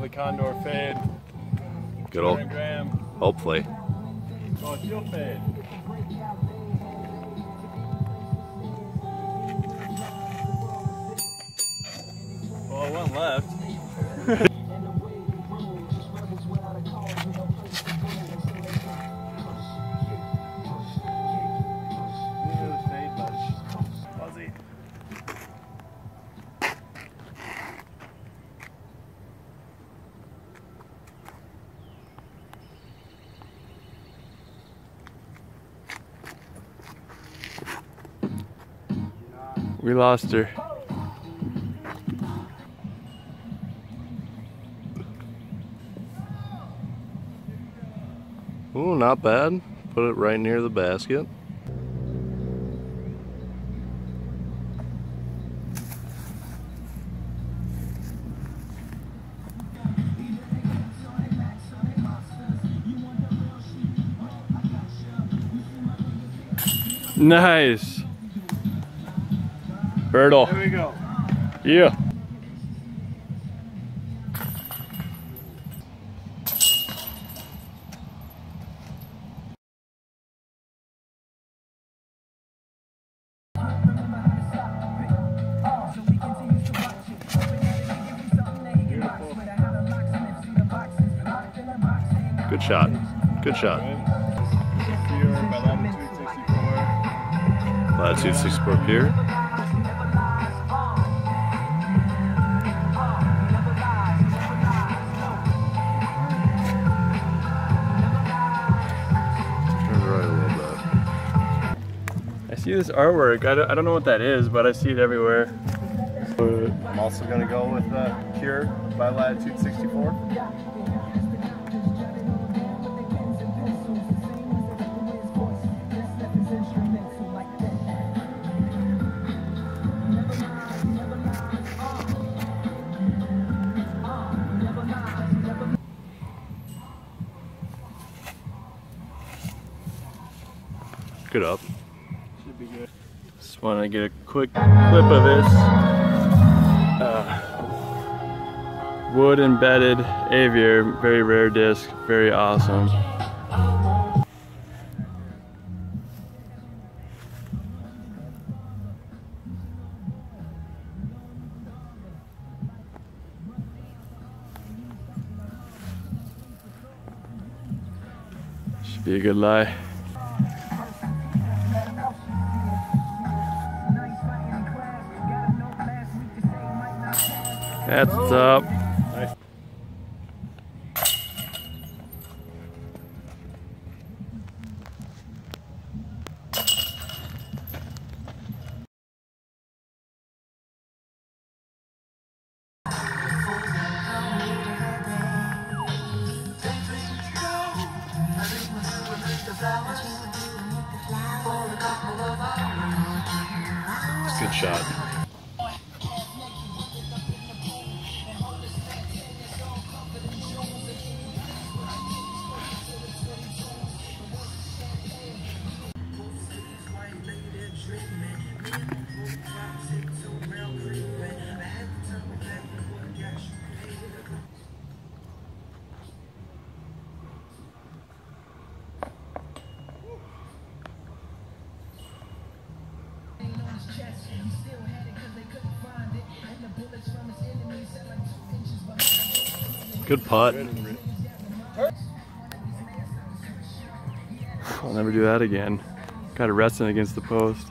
the condor fade. Good old. Hopefully. Oh, it's still fade. Well, it went left. Fuzzy. We lost her. Ooh, not bad. Put it right near the basket. Nice. Bertle. There we go. Yeah. Good shot. Good shot. Latitude 64 pier. Turn right a little bit. I see this artwork. I don't know what that is, but I see it everywhere. I'm also going to go with Cure by Latitude 64. Good up. Should be good. Just want to get a quick clip of this. Wood embedded aviar, very rare disc, very awesome. Should be a good lie. That's what's up. Nice. Good shot. Good putt. I'll never do that again. Got it resting against the post.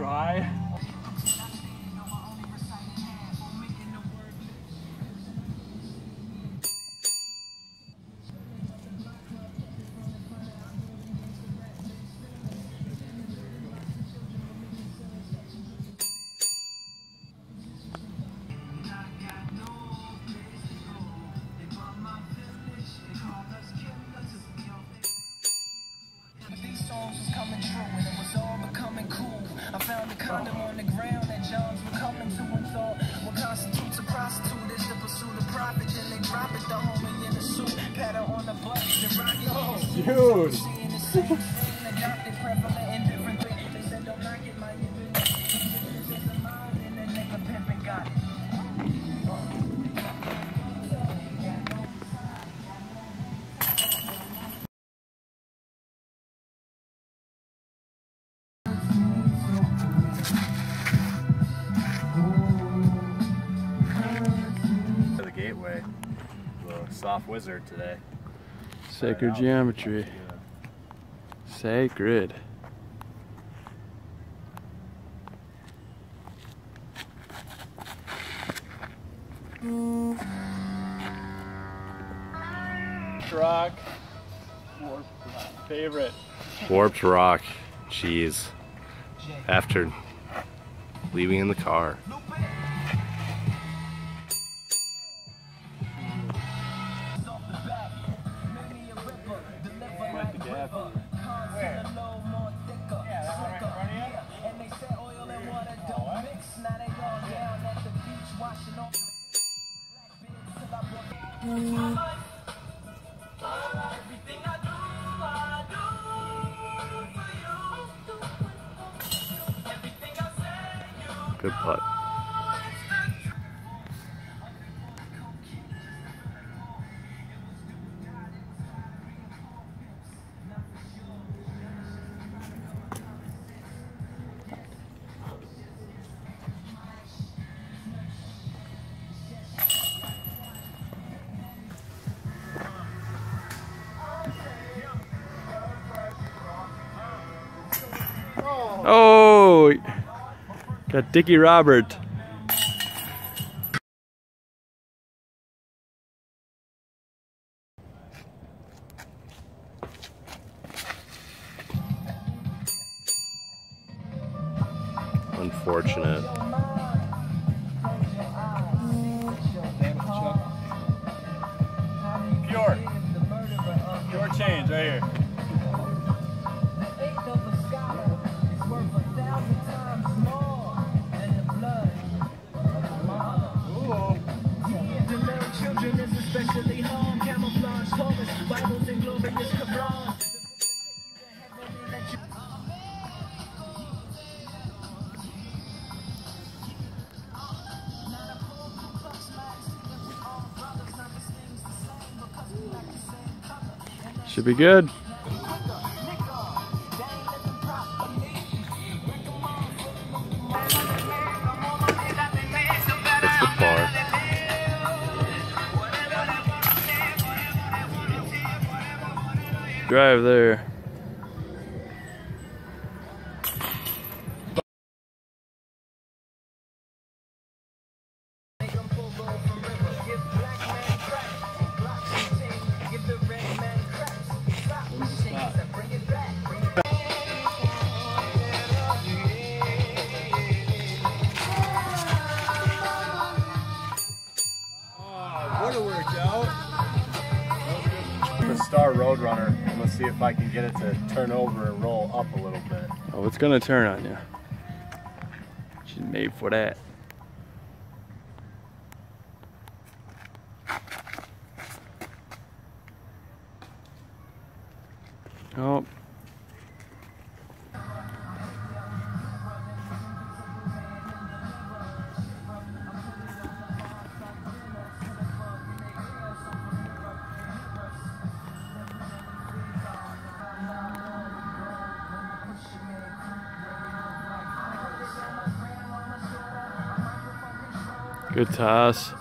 high. These songs was coming true and it was all becoming cool. I found a condom on the ground that Johns were coming to and thought what constitutes a prostitute is the pursuit of profit. Then they drop it, the homie in the suit, pat her on the butt, then rock it. Dude! Seeing the same thing, adopted, prevalent, and different things. They said don't knock it, my nigga. It's a mind and that nigga pimpin' got it. The gateway. The soft wizard today. Sacred geometry. Sacred. Rock. Favorite. Warped rock. Cheese. After leaving in the car. Good putt. Oh! Got Dickie Robert. Unfortunate. Pure. Pure change right here. Should be good. That's the par. Drive there. The Star Roadrunner, and let's see if I can get it to turn over and roll up a little bit. Oh, it's gonna turn on you. She's made for that. Oh. Good toss.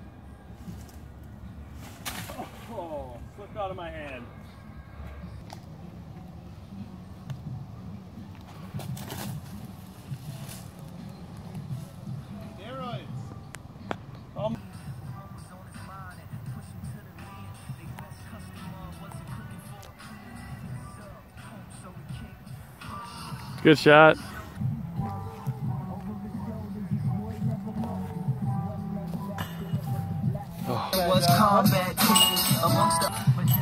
Oh, slipped out of my hand. Good shot. It was combat teams amongst the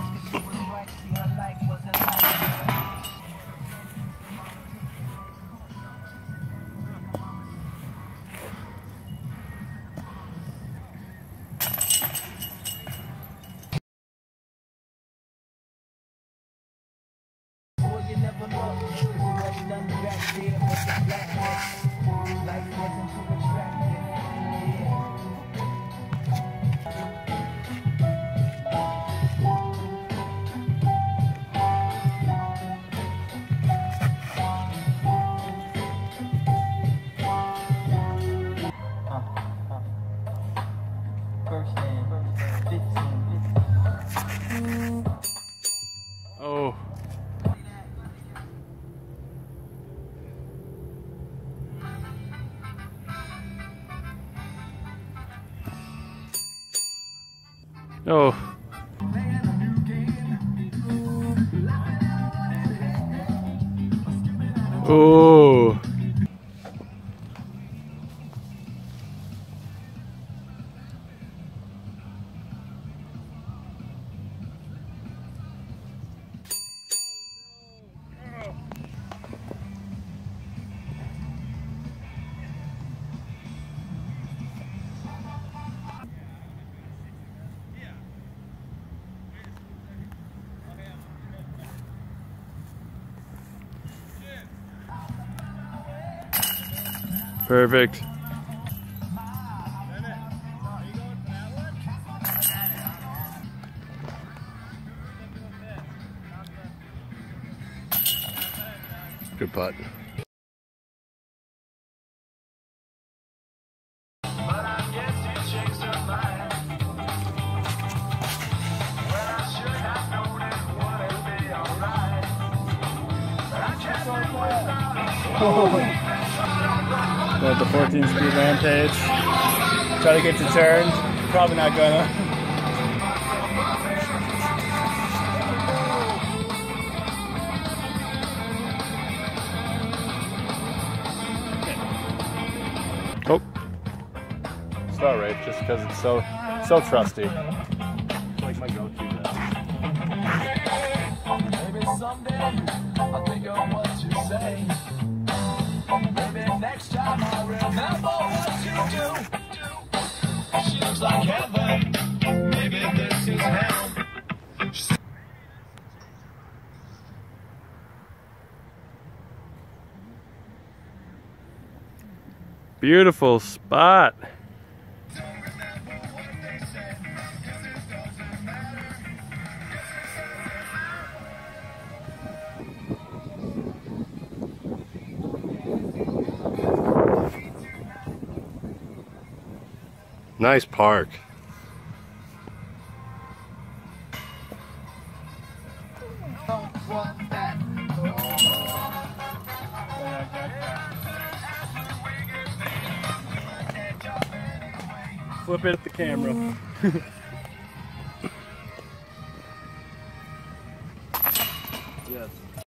Oh. Oh. Oh. Perfect. Good putt. Go with the 14-speed rampage. Try to get to turn. Probably not gonna. Oh. Star Rafe, just because it's so trusty. It's like my go-to now. Maybe someday I'll think of what you say. Maybe next time I'll remember what you do. She looks like heaven. Maybe this is hell. Beautiful spot. Nice park. Flip it at the camera. Yes.